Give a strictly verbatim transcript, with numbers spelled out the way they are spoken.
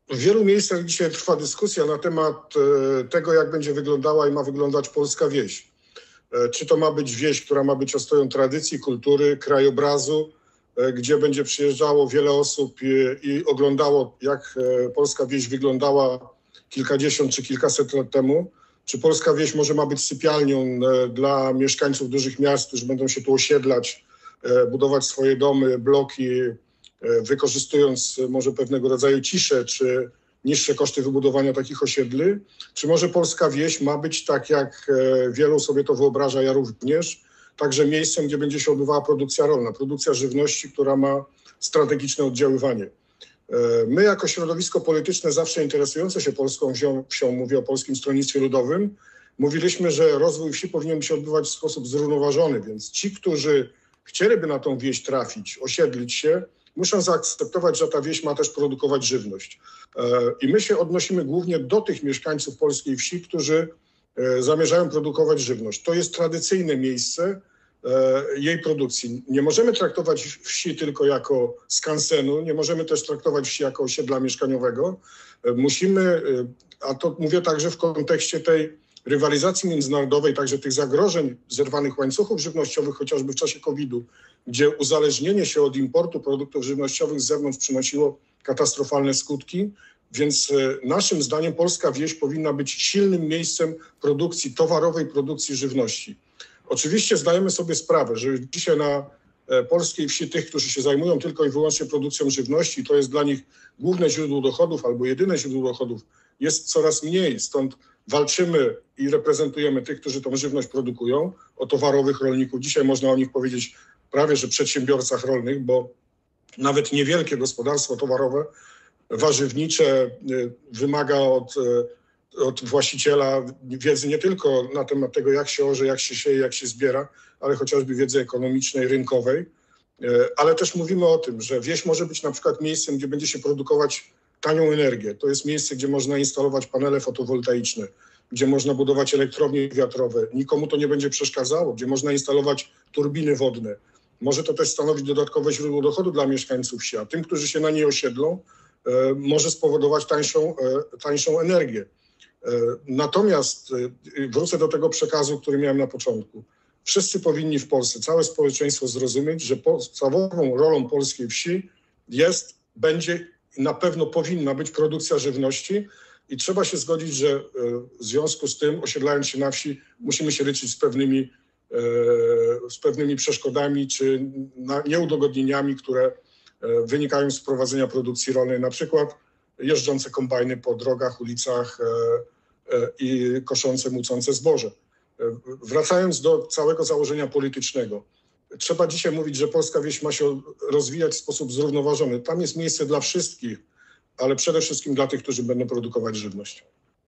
W wielu miejscach dzisiaj trwa dyskusja na temat tego, jak będzie wyglądała i ma wyglądać polska wieś. Czy to ma być wieś, która ma być ostoją tradycji, kultury, krajobrazu, gdzie będzie przyjeżdżało wiele osób i, i oglądało, jak polska wieś wyglądała kilkadziesiąt czy kilkaset lat temu. Czy polska wieś może ma być sypialnią dla mieszkańców dużych miast, którzy będą się tu osiedlać, budować swoje domy, bloki, wykorzystując może pewnego rodzaju ciszę czy niższe koszty wybudowania takich osiedli? Czy może polska wieś ma być tak, jak wielu sobie to wyobraża, ja również, także miejscem, gdzie będzie się odbywała produkcja rolna, produkcja żywności, która ma strategiczne oddziaływanie? My jako środowisko polityczne zawsze interesujące się polską wsią, wsią, mówię o Polskim Stronnictwie Ludowym, mówiliśmy, że rozwój wsi powinien się odbywać w sposób zrównoważony, więc ci, którzy chcieliby na tą wieś trafić, osiedlić się, muszą zaakceptować, że ta wieś ma też produkować żywność. I my się odnosimy głównie do tych mieszkańców polskiej wsi, którzy zamierzają produkować żywność. To jest tradycyjne miejsce jej produkcji. Nie możemy traktować wsi tylko jako skansenu, nie możemy też traktować wsi jako osiedla mieszkaniowego. Musimy, a to mówię także w kontekście tej rywalizacji międzynarodowej, także tych zagrożeń zerwanych łańcuchów żywnościowych, chociażby w czasie kowida, gdzie uzależnienie się od importu produktów żywnościowych z zewnątrz przynosiło katastrofalne skutki. Więc naszym zdaniem polska wieś powinna być silnym miejscem produkcji, towarowej produkcji żywności. Oczywiście zdajemy sobie sprawę, że dzisiaj na polskiej wsi tych, którzy się zajmują tylko i wyłącznie produkcją żywności, to jest dla nich główne źródło dochodów albo jedyne źródło dochodów, jest coraz mniej. Stąd walczymy i reprezentujemy tych, którzy tą żywność produkują, o towarowych rolników. Dzisiaj można o nich powiedzieć prawie, że przedsiębiorcach rolnych, bo nawet niewielkie gospodarstwo towarowe, warzywnicze wymaga od, od właściciela wiedzy nie tylko na temat tego, jak się orze, jak się sieje, jak się zbiera, ale chociażby wiedzy ekonomicznej, rynkowej. Ale też mówimy o tym, że wieś może być na przykład miejscem, gdzie będzie się produkować tanią energię. To jest miejsce, gdzie można instalować panele fotowoltaiczne, gdzie można budować elektrownie wiatrowe. Nikomu to nie będzie przeszkadzało, gdzie można instalować turbiny wodne. Może to też stanowić dodatkowe źródło dochodu dla mieszkańców wsi, a tym, którzy się na niej osiedlą, może spowodować tańszą, tańszą energię. Natomiast wrócę do tego przekazu, który miałem na początku. Wszyscy powinni w Polsce, całe społeczeństwo zrozumieć, że podstawową rolą polskiej wsi jest, będzie i na pewno powinna być produkcja żywności i trzeba się zgodzić, że w związku z tym, osiedlając się na wsi, musimy się liczyć z pewnymi, z pewnymi przeszkodami czy nieudogodnieniami, które wynikają z prowadzenia produkcji rolnej, na przykład jeżdżące kombajny po drogach, ulicach i koszące, mucące zboże. Wracając do całego założenia politycznego, trzeba dzisiaj mówić, że polska wieś ma się rozwijać w sposób zrównoważony. Tam jest miejsce dla wszystkich, ale przede wszystkim dla tych, którzy będą produkować żywność.